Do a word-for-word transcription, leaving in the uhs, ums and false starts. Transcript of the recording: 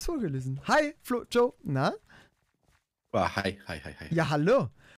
nichts vorgelesen. Hi, Flo, Joe. Na? Ah, hi, hi, hi, hi. Ja, hallo.